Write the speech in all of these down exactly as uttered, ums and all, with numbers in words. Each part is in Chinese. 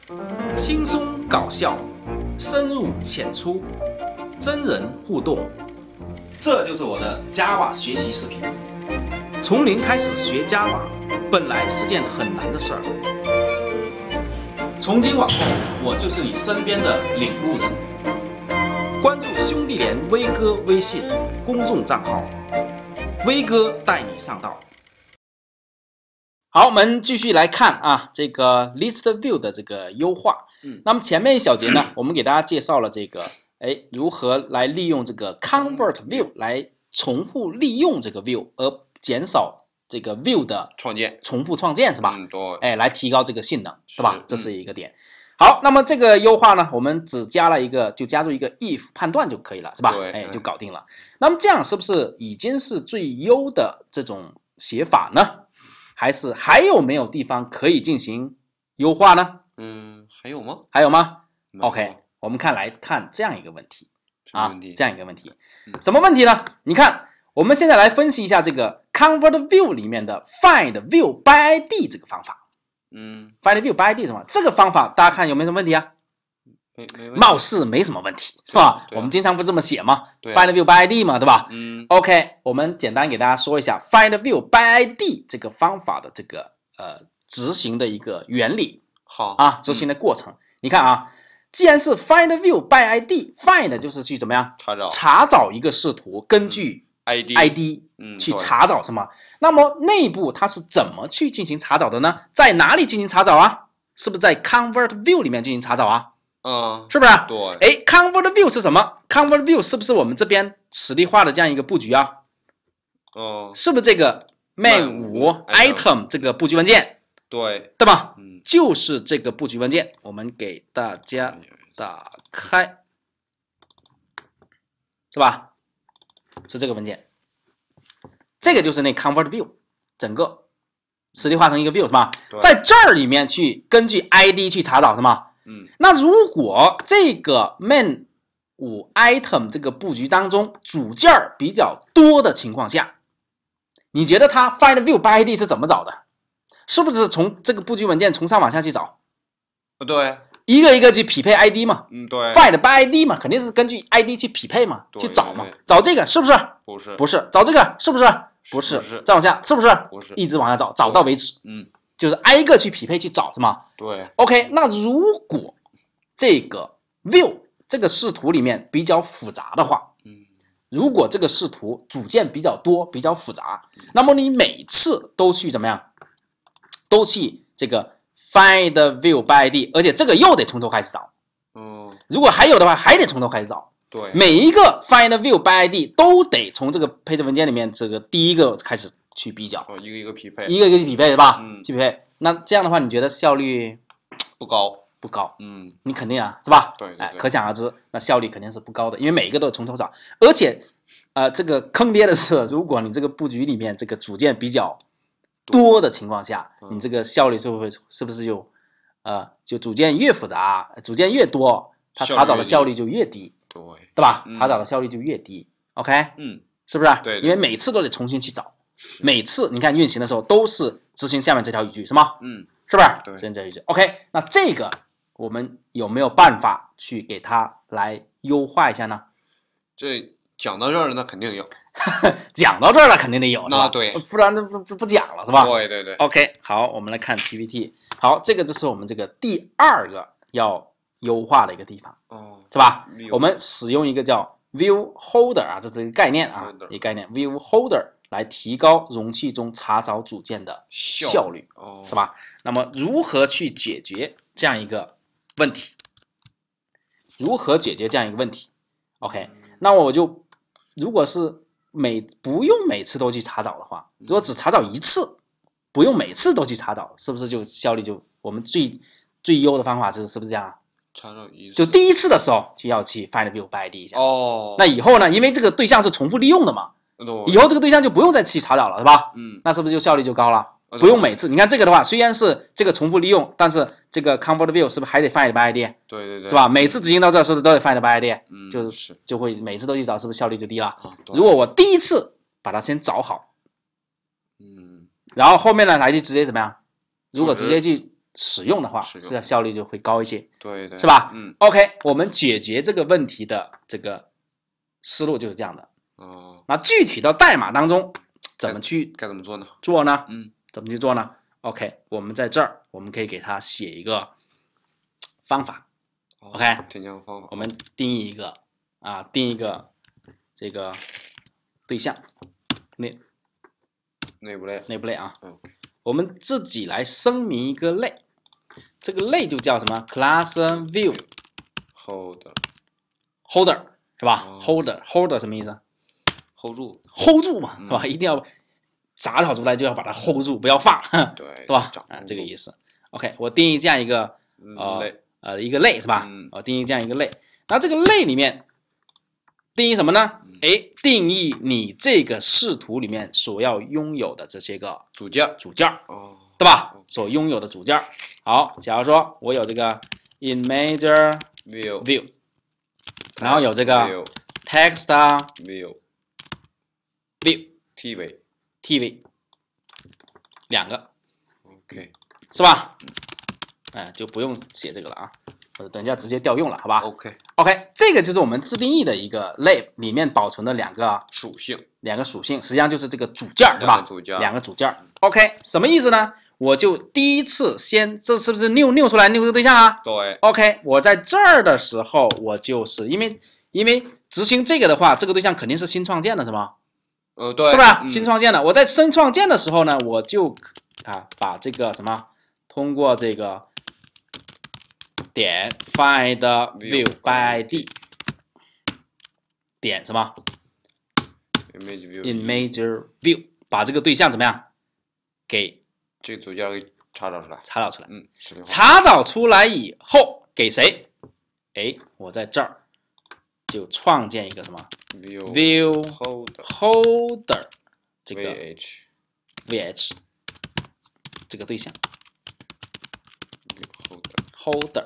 轻松搞笑，深入浅出，真人互动，这就是我的 Java 学习视频。从零开始学 Java， 本来是件很难的事儿。从今往后，我就是你身边的领路人。关注兄弟连威哥微信公众账号，威哥带你上道。好，我们继续来看啊，这个 list view 的这个优化。嗯，那么前面一小节呢，我们给大家介绍了这个，哎，如何来利用这个 convert view 来重复利用这个 view， 而减少这个 view 的创建、 重复创建，是吧？ 嗯，对。 哎，来提高这个性能，是吧？这是一个点。嗯、好，那么这个优化呢，我们只加了一个，就加入一个 if 判断就可以了，是吧？ 对， 哎，就搞定了。那么这样是不是已经是最优的这种写法呢？还是还有没有地方可以进行优化呢？ 嗯，还有吗？ 还有吗 ？OK， 我们看来看这样一个问题啊，这样一个问题， 嗯、 什么问题呢？你看，我们现在来分析一下这个 convert view 里面的 find view by I D 这个方法。 嗯 ，find view by I D 是什么？这个方法大家看有没有什么问题啊？ 没没问题， 貌似没什么问题，是吧？啊、我们经常不这么写吗、 啊、 ？find view by I D 嘛，对吧？ 嗯 ，OK， 我们简单给大家说一下 find view by I D 这个方法的这个呃执行的一个原理。 好啊，执行的过程。嗯、你看啊，既然是 find view by I D，find 就是去怎么样查找查找一个视图，根据 I D I D 嗯去查找什么？那么内部它是怎么去进行查找的呢？在哪里进行查找啊？是不是在 convert view 里面进行查找啊？ 嗯， 是不是？ 对。 哎 ，convert view 是什么 ？convert view 是不是我们这边实例化的这样一个布局啊？ 哦， 是不是这个 main 五 item 这个布局文件？ 对， 对吧？ 嗯， 就是这个布局文件，我们给大家打开，是吧？是这个文件，这个就是那 convert view， 整个实例化成一个 view 是吧？在这儿里面去根据 I D 去查找是吗？ 嗯， 那如果这个 main 五 item 这个布局当中组件比较多的情况下，你觉得它 find view by I D 是怎么找的？是不是从这个布局文件从上往下去找？ 对， 一个一个去匹配 I D 嘛， 嗯，对 ，find by I D 嘛，肯定是根据 I D 去匹配嘛，去找嘛，找这个是不是？ 不是， 不是，找这个是不是？不是，再往下是不是？ 不是， 一直往下找，找到为止， 嗯， 就是挨个去匹配去找是吗？ 对 ，OK， 那如果这个 view 这个视图里面比较复杂的话， 嗯， 如果这个视图组件比较多、比较复杂，那么你每次都去怎么样？都去这个 find view by I D， 而且这个又得从头开始找。 嗯， 如果还有的话，还得从头开始找。 对， 每一个 find view by I D 都得从这个配置文件里面这个第一个开始去比较， 哦，一个一个匹配， 一个一个去匹配是吧？ 嗯， 去匹配。那这样的话，你觉得效率不高？ 不高。 嗯， 你肯定啊，是吧？ 对，对哎，可想而知，那效率肯定是不高的，因为每一个都从头找，而且，呃，这个坑爹的是，如果你这个布局里面这个组件比较多的情况下，你这个效率是不是是不是就，呃，就组件越复杂，组件越多，它查找的效率就越低， 对， 对吧？ 嗯、 查找的效率就越低 ，OK， 嗯， 是不是？ 对， 因为每次都得重新去找，每次你看运行的时候都是执行下面这条语句，是吗？ 嗯， 是不是？ 对， 执行这条语句 ，OK， 那这个我们有没有办法去给它来优化一下呢？ 这讲到这儿了，那肯定有。 讲到这儿了，肯定得有， 那对， 不然不不不讲了，是吧？ 对对对。 OK， 好，我们来看 P P T。好，这个就是我们这个第二个要优化的一个地方， 哦， 是吧？我们使用一个叫 View Holder 啊，这是一个概念啊，一个概念 View Holder 来提高容器中查找组件的效率， 哦， 是吧？那么如何去解决这样一个问题？如何解决这样一个问题 ？OK， 那我就如果是每不用每次都去查找的话，如果只查找一次，不用每次都去查找，是不是就效率就我们最最优的方法就是是不是这样？ 查找一次， 就第一次的时候就要去 find view by I D 一下。 哦， 那以后呢？因为这个对象是重复利用的嘛， 哦、 以后这个对象就不用再去查找了，是吧？ 嗯， 那是不是就效率就高了？不用每次，你看这个的话，虽然是这个重复利用，但是这个 convert view 是不是还得 find by I D？ 对对对， 是吧？每次执行到这是不是都得 find by I D？ 嗯， 就是就会每次都去找，是不是效率就低了？ 啊、 如果我第一次把它先找好， 嗯， 然后后面呢来就直接怎么样？如果直接去使用的话， 使用是效率就会高一些， 对对， 是吧？ 嗯 OK， 我们解决这个问题的这个思路就是这样的。 哦， 那具体到代码当中怎么去该怎么做呢？ 做呢？ 嗯， 怎么去做呢 ？OK， 我们在这儿我们可以给它写一个方法。 哦 OK， 添加方法， 我们定义一个啊，定一个这个对象内内部类， 内部类啊， OK， 我们自己来声明一个类，这个类就叫什么 class view hold holder 是吧、 哦、 ？holder holder 什么意思 hold 住 ？hold 住嘛， 嗯是吧？一定要杂草出来就要把它 hold 住，不要放， 对， 对吧？啊， 掌控住这个意思。OK， 我定义这样一个呃类呃一个类是吧？ 嗯我定义这样一个类，那这个类里面定义什么呢？ 嗯哎，定义你这个视图里面所要拥有的这些个组件组件， 哦， 对吧？ OK 所拥有的组件。好，假如说我有这个 image view view，然后有这个 view text view view T V tv 两个 OK 是吧？哎，就不用写这个了啊，或者等一下直接调用了，好吧 OK ？OK， 这个就是我们自定义的一个类里面保存的两个属性两个属性，实际上就是这个组件，是吧？ 两个组件两个组件。OK， 什么意思呢？我就第一次先，这是不是拗拗出来拗这个对象啊？ 对 OK， 我在这儿的时候，我就是因为因为执行这个的话，这个对象肯定是新创建的，是吗？ 呃对是吧？ 嗯新创建的，我在新创建的时候呢，我就啊把这个什么，通过这个点 find view by id 点什么 image view image view 把这个对象怎么样给这个组件给查找出来， 查找出来。 嗯，实例化查找出来以后给谁？哎，我在这儿就创建一个什么 view view hold holder 这个 vh vh 这个对象 view holder。 holder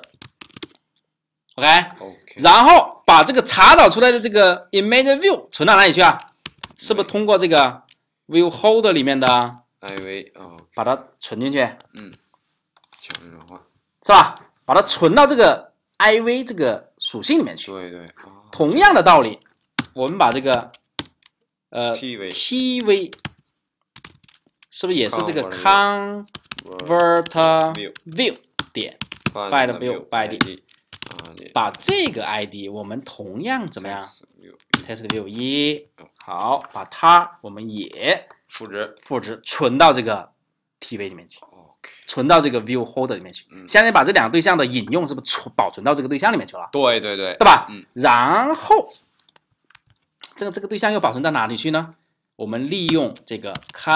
OK， OK 然后把这个查找出来的这个 image view 存到哪里去啊？是不是通过这个 view holder 里面的 iv 哦把它存进去， 嗯，强制转换， 是吧？把它存到这个 iv 这个属性里面去。 对对，哦同样的道理，我们把这个呃 tv tv 是不是也是这个 Convert convert view view 点 find find view by id id 啊，你把这个 id 我们同样怎么样 text view test view 一，好，把它我们也复制复制存到这个 tv 里面去， OK 存到这个 view holder 里面去， 嗯相当于把这两个对象的引用是不是存保存到这个对象里面去了？ 对对对对吧？ 嗯， 然后这个这个对象又保存到哪里去呢？我们利用这个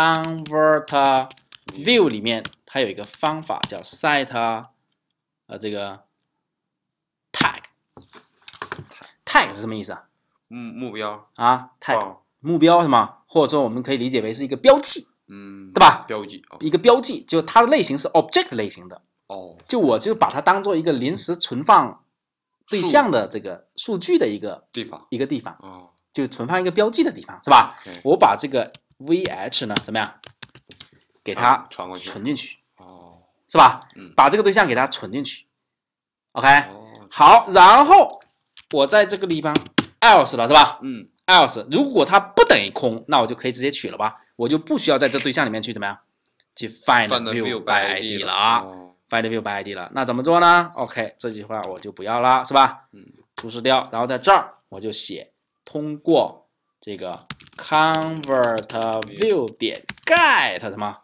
convert view 里面，它有一个方法叫 set 呃这个 tag tag 是什么意思啊？ 目目标啊 tag 报目标是吗？或者说我们可以理解为是一个标记， 嗯， 对吧？ 标记哦一个标记，就它的类型是 object 类型的， 哦， 就我就把它当做一个临时存放对象的这个数据的一个地方一个地方。 哦， 就存放一个标记的地方，是吧？ OK 我把这个 vh 呢，怎么样，给它传传过去存进去， 哦， 是吧？ 嗯把这个对象给它存进去。OK， 哦， 好，然后我在这个地方 else 了，是吧嗯 ？else 如果它不等于空，那我就可以直接取了吧？我就不需要在这对象里面去怎么样，去 find find view view by by id 了了啊哦 ，find view by id 了。那怎么做呢 ？OK， 这句话我就不要了，是吧？ 嗯， 出示掉，然后在这儿我就写通过这个 convert view 点 get 什么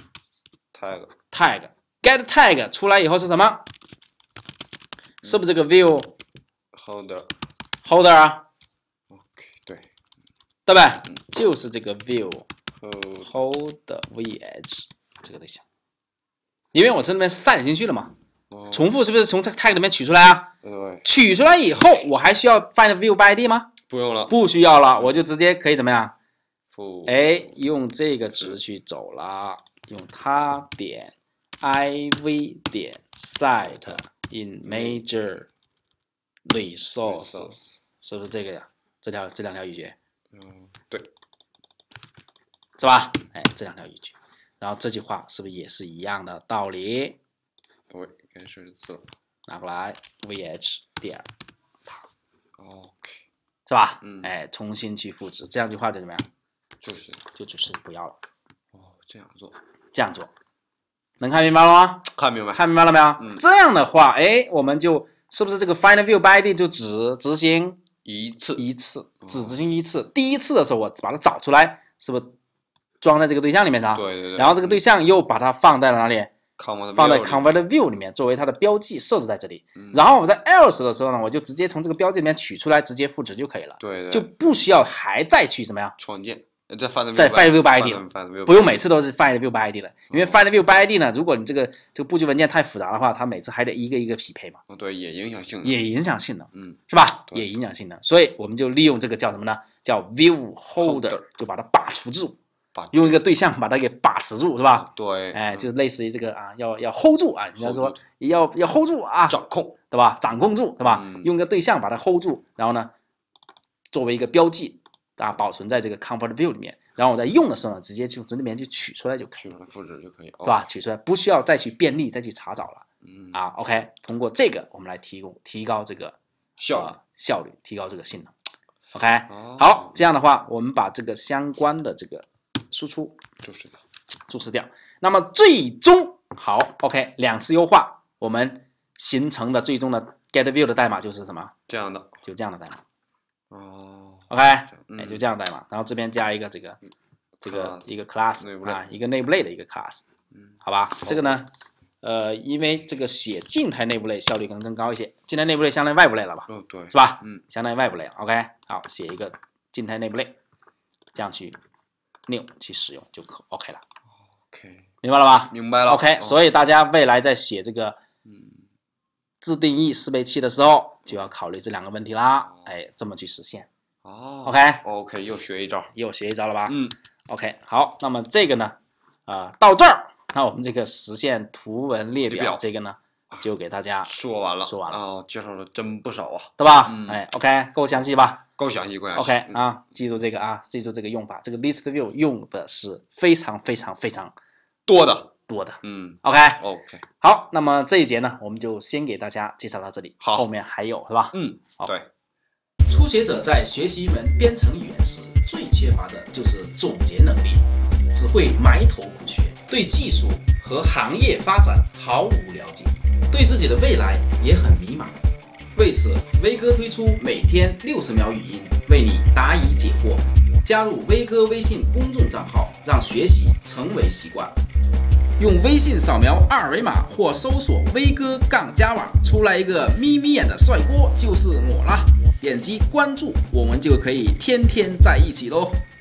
tag tag get tag 出来以后是什么？是不是这个 view holder holder 啊？ OK 对对不对？ 嗯就是这个 view hold holder vh 这个对象，因为我这里面塞进去了嘛， 哦重复是不是从这个 tag 里面取出来啊？ 对， 取出来以后，我还需要 find view by id 吗？ 不用了， 不需要了，我就直接可以怎么样？ 复哎，用这个值去走了，用它点 iv 点 set image resource， 是不是这个呀？这条这两条语句嗯对， 是吧？哎，这两条语句，然后这句话是不是也是一样的道理？ 对，该设置字了。 拿过来 vh 点 OK， 是吧？ 嗯， 哎，重新去复制，这样的话就怎么样？ 就是就就是不要了。 哦，这样做， 这样做，能看明白了吗？ 看明白， 看明白了没有？ 嗯， 这样的话，哎，我们就是不是这个 find view by I D 就只执行一次， 一次，只执行一次。第一次的时候，我把它找出来，是不是装在这个对象里面的？ 对对对。 然后这个对象又把它放在了哪里？放在 convert view 里面，作为它的标记设置在这里。 嗯、 然后我在 else 的时候呢，我就直接从这个标记里面取出来，直接复制就可以了。 对对， 就不需要还再去怎么样创建，再 find 再 find view by I D 了，不用每次都是 find view by I D 了，因为 find view by I D 呢，如果你这个这个布局文件太复杂的话，它每次还得一个一个匹配嘛。 哦，对，也影响性能， 也影响性能， 嗯， 是吧？也影响性能，所以我们就利用这个叫什么呢？叫 view holder， 就把它把持住。用一个对象把它给把持住，是吧？ 对， 哎，就类似于这个啊，要要 hold 住啊，人家说要要 hold 住啊， 掌控， 对吧？掌控住，对吧？ 嗯、 用一个对象把它 hold 住，然后呢，作为一个标记啊，保存在这个 convert view 里面，然后我在用的时候呢，直接就从这边就取出来就可以， 取出来复制就可以， 对吧？取出来不需要再去便利再去查找了， 嗯啊 ，OK， 通过这个我们来提供提高这个效率、 呃、效率，提高这个性能 ，OK，、哦、好，这样的话，我们把这个相关的这个输出注释掉， 注释掉。那么最终好 ，OK， 两次优化，我们形成的最终的 get view 的代码就是什么？ 这样的， 就这样的代码。 哦 ，OK， 嗯、 哎，就这样的代码，然后这边加一个这个、嗯、这个 class, 一个 class 啊，一个内部类的一个 class， 嗯， 好吧？这个呢，呃，因为这个写静态内部类效率可能更高一些，静态内部类相当于外部类了吧？ 哦，对， 是吧？ 嗯， 相当于外部类了。OK， 好，写一个静态内部类，这样去 new 去使用就可 OK 了。 OK， 明白了吧？ 明白了。 OK，、哦、所以大家未来在写这个嗯自定义适配器的时候，就要考虑这两个问题啦。哦、哎，这么去实现。 哦 ，OK OK， 又学一招， 又学一招了吧？ 嗯 ，OK， 好，那么这个呢，啊、呃，到这儿，那我们这个实现图文列表这个呢，就给大家说完了， 说完了。 哦，介绍的真不少啊， 对吧？ 嗯、 哎 ，OK， 够详细吧？ 够详细，够详细。 OK 啊，记住这个啊，记住这个用法，这个 list view 用的是非常非常非常多的多的。 嗯 ，OK OK， 好，那么这一节呢，我们就先给大家介绍到这里， 好， 后面还有是吧？ 嗯，对。 初学者在学习一门编程语言时，最缺乏的就是总结能力，只会埋头苦学，对技术和行业发展毫无了解，对自己的未来也很迷茫。为此，威哥推出每天六十秒语音，为你答疑解惑。加入威哥微信公众账号，让学习成为习惯。用微信扫描二维码或搜索威哥杠 Java， 出来一个眯眯眼的帅哥就是我啦。点击关注，我们就可以天天在一起喽。